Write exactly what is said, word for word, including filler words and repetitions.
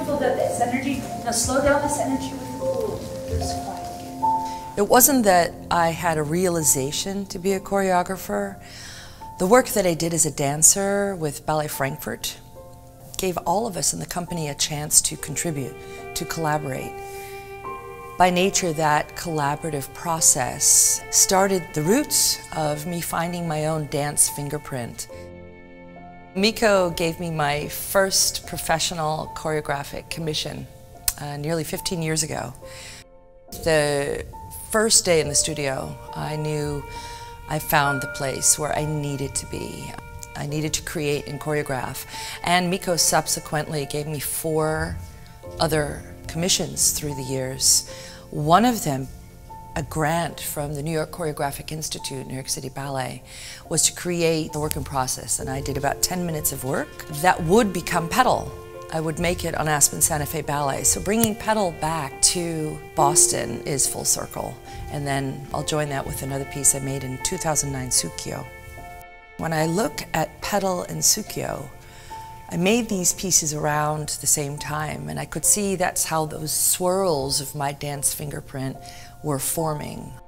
feel that this energy, now slow down this energy with, ooh, just quiet again. It wasn't that I had a realization to be a choreographer. The work that I did as a dancer with Ballet Frankfurt gave all of us in the company a chance to contribute, to collaborate. By nature, that collaborative process started the roots of me finding my own dance fingerprint. Miko gave me my first professional choreographic commission uh, nearly fifteen years ago. The first day in the studio, I knew I found the place where I needed to be. I needed to create and choreograph. And Miko subsequently gave me four other commissions through the years. One of them, a grant from the New York Choreographic Institute, New York City Ballet, was to create the work in process, and I did about ten minutes of work that would become Petal. I would make it on Aspen Santa Fe Ballet. So bringing Petal back to Boston is full circle. And then I'll join that with another piece I made in two thousand nine, Tsukiyo. When I look at Petal and Tsukiyo, I made these pieces around the same time, and I could see that's how those swirls of my dance fingerprint were forming.